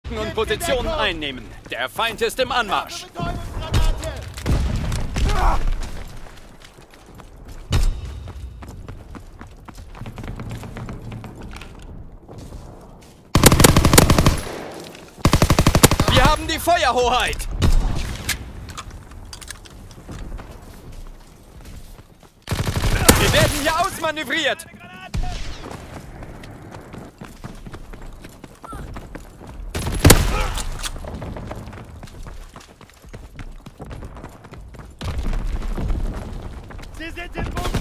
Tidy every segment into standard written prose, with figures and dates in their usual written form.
Und Positionen einnehmen. Der Feind ist im Anmarsch. Wir haben die Feuerhoheit. Wir werden hier ausmanövriert. Sie sind im Bunker!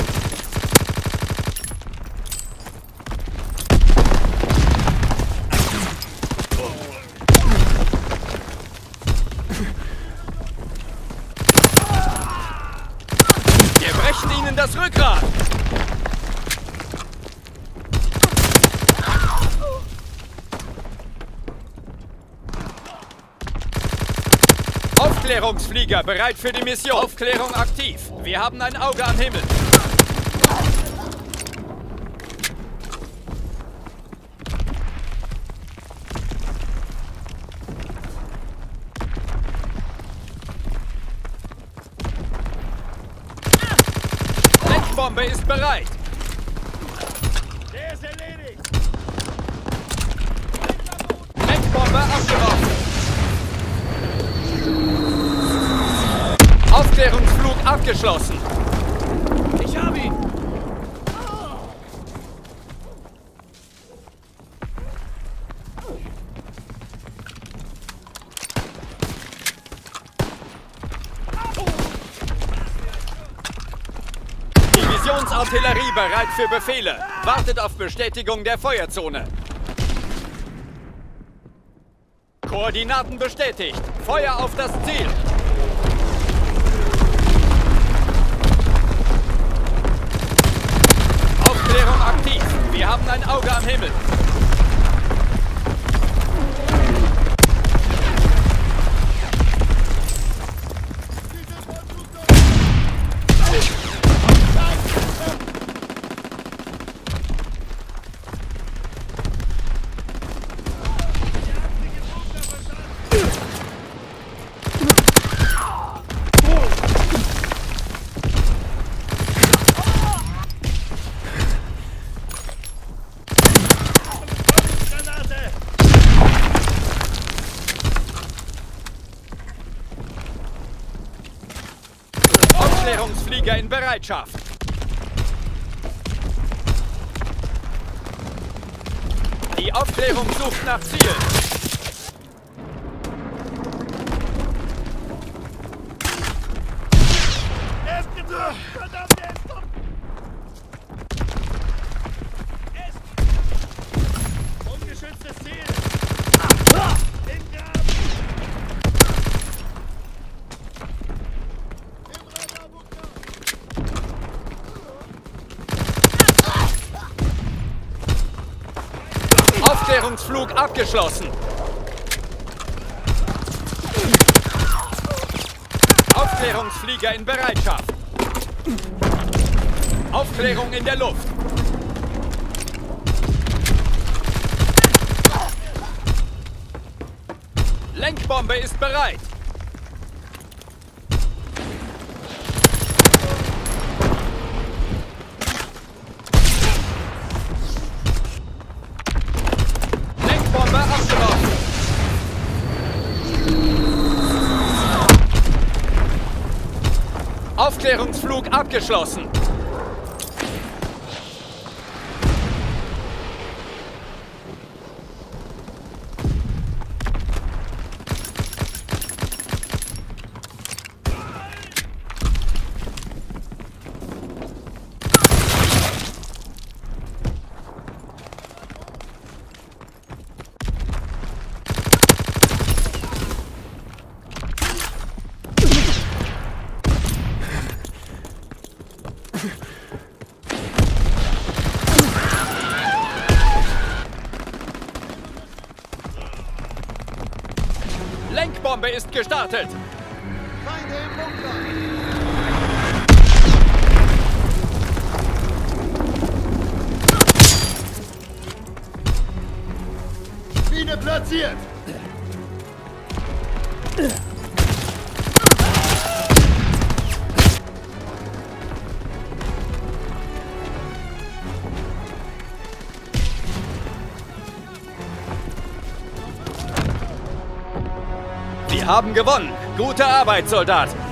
Wir brechen ihnen das Rückgrat! Aufklärungsflieger bereit für die Mission. Aufklärung aktiv. Wir haben ein Auge am Himmel. Lenkbombe ist bereit. Der ist erledigt! Lenkbombe abgeworfen. Aufklärungsflug abgeschlossen. Ich hab ihn! Divisionsartillerie bereit für Befehle. Wartet auf Bestätigung der Feuerzone. Koordinaten bestätigt. Feuer auf das Ziel. Aufklärung aktiv. Wir haben ein Auge am Himmel. Aufklärungsflieger in Bereitschaft. Die Aufklärung sucht nach Ziel. Er ist getroffen! Verdammt, er ist tot! Ungeschütztes Ziel! In Graben! Aufklärungsflug abgeschlossen. Aufklärungsflieger in Bereitschaft. Aufklärung in der Luft. Lenkbombe ist bereit. Lenkbombe abgeworfen. Aufklärungsflug abgeschlossen. Lenkbombe ist gestartet. Feinde im Bunker! Mine platziert! Wir haben gewonnen. Gute Arbeit, Soldat.